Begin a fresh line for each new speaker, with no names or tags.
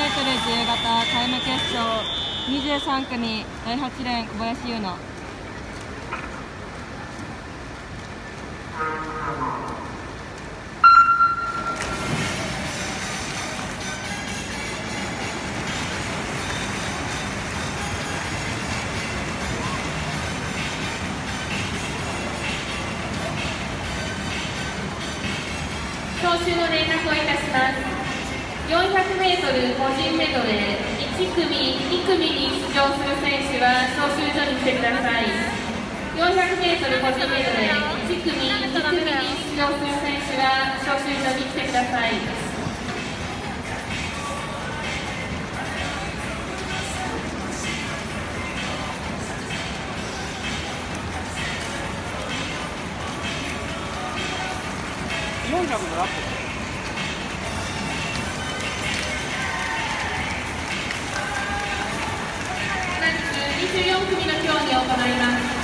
自由形タイム決勝23組第8レーン小林優乃。
招集の連絡をいたします。400m 個人メドレー1組、2組に出場する選手は招集所に来てください。400m 個人メドレー1組、2組に出場する選手は招集所に来てください。
400のラップ
24組の競技を行います。